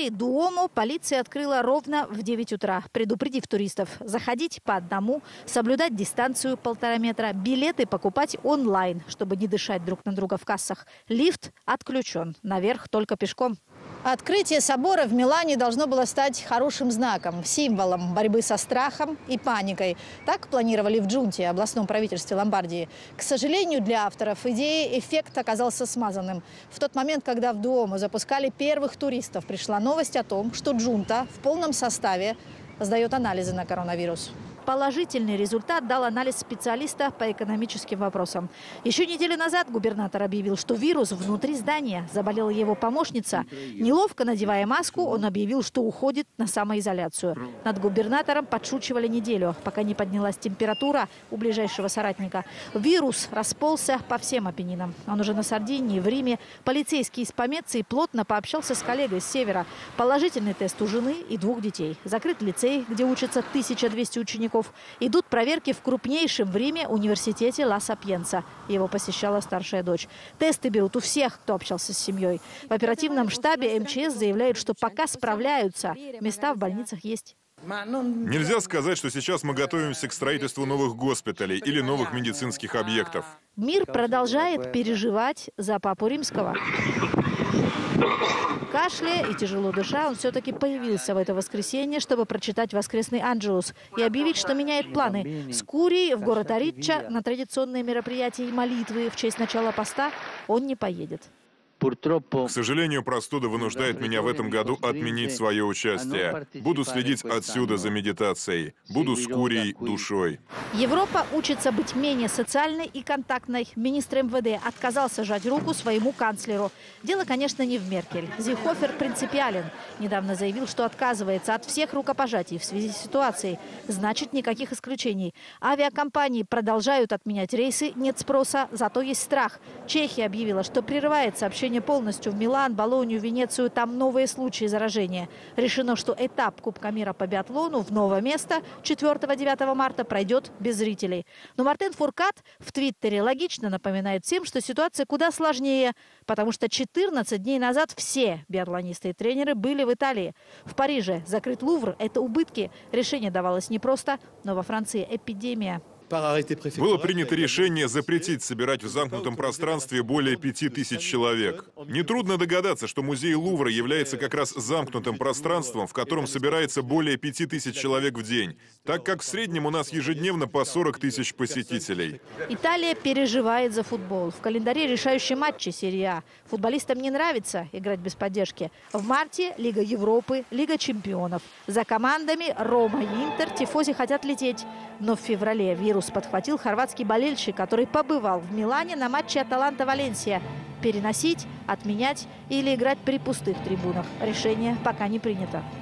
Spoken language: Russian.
Италии Дуомо полиция открыла ровно в 9 утра, предупредив туристов заходить по одному, соблюдать дистанцию 1,5 метра, билеты покупать онлайн, чтобы не дышать друг на друга в кассах. Лифт отключен, наверх только пешком. Открытие собора в Милане должно было стать хорошим знаком, символом борьбы со страхом и паникой. Так планировали в Джунте, областном правительстве Ломбардии. К сожалению, для авторов идеи эффект оказался смазанным. В тот момент, когда в Дуомо запускали первых туристов, пришла новость о том, что Джунта в полном составе сдает анализы на коронавирус. Положительный результат дал анализ специалиста по экономическим вопросам. Еще неделю назад губернатор объявил, что вирус внутри здания. Заболела его помощница. Неловко надевая маску, он объявил, что уходит на самоизоляцию. Над губернатором подшучивали неделю, пока не поднялась температура у ближайшего соратника. Вирус расползся по всем Апеннинам. Он уже на Сардинии, в Риме. Полицейский из Помеции плотно пообщался с коллегой с севера. Положительный тест у жены и 2 детей. Закрыт лицей, где учатся 1200 учеников. Идут проверки в крупнейшем в Риме университете Ла Сапьенца. Его посещала старшая дочь. Тесты берут у всех, кто общался с семьей. В оперативном штабе МЧС заявляют, что пока справляются. Места в больницах есть. Нельзя сказать, что сейчас мы готовимся к строительству новых госпиталей или новых медицинских объектов. Мир продолжает переживать за Папу Римского. Кашляя и тяжело дыша, он все-таки появился в это воскресенье, чтобы прочитать воскресный Анджелус и объявить, что меняет планы. С Курией в город Аричча на традиционные мероприятия и молитвы в честь начала поста он не поедет. К сожалению, простуда вынуждает меня в этом году отменить свое участие. Буду следить отсюда за медитацией. Буду с Курией душой. Европа учится быть менее социальной и контактной. Министр МВД отказался жать руку своему канцлеру. Дело, конечно, не в Меркель. Зейхофер принципиален. Недавно заявил, что отказывается от всех рукопожатий в связи с ситуацией. Значит, никаких исключений. Авиакомпании продолжают отменять рейсы, нет спроса, зато есть страх. Чехия объявила, что прерывает сообщение полностью в Милан, Болонью, Венецию. Там новые случаи заражения. Решено, что этап Кубка мира по биатлону в новое место 4-9 марта пройдет без зрителей. Но Мартен Фуркат в Твиттере логично напоминает всем, что ситуация куда сложнее, потому что 14 дней назад все биатлонисты и тренеры были в Италии. В Париже закрыт Лувр – это убытки. Решение давалось непросто, но во Франции эпидемия. Было принято решение запретить собирать в замкнутом пространстве более 5000 человек. Нетрудно догадаться, что музей Лувра является как раз замкнутым пространством, в котором собирается более 5000 человек в день, так как в среднем у нас ежедневно по 40 000 посетителей. Италия переживает за футбол. В календаре решающие матчи серии А. Футболистам не нравится играть без поддержки. В марте Лига Европы, Лига чемпионов. За командами Рома и Интер тифози хотят лететь. Но в феврале вирус подхватил хорватский болельщик, который побывал в Милане на матче Аталанта-Валенсия. Переносить, отменять или играть при пустых трибунах. Решение пока не принято.